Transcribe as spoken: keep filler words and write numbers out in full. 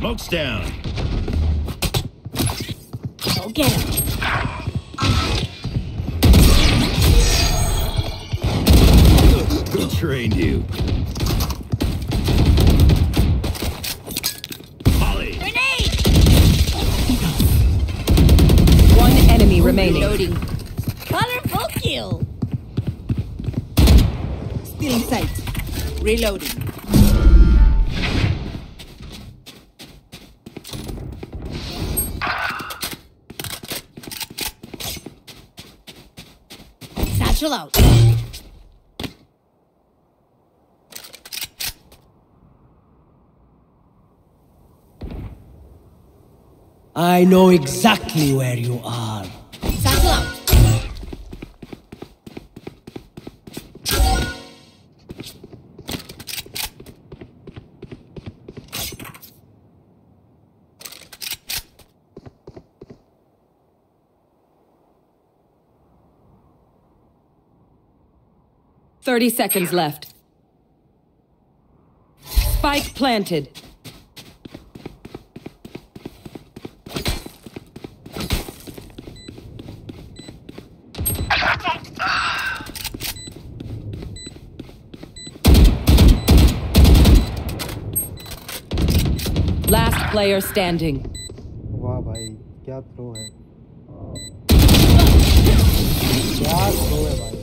Smoke's down. Go get him. Who trained you? Molly. Grenade! One enemy remaining. Reloading. Colorful kill. Still in sight. Reloading. Satchel out. I know exactly where you are. Satchel out. Thirty seconds left. Spike planted. Last player standing. वाह भाई क्या throw है क्या throw है भाई